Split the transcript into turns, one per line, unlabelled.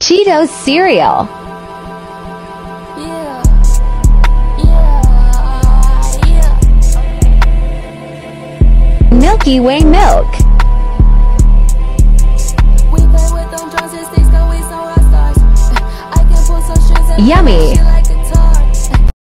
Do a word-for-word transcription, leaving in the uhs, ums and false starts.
Cheetos cereal.
Yeah. Yeah. Yeah.
Milky Way milk.
We play with them drums and sticks 'cause we some rock stars. I can pull some strings and
Yummy.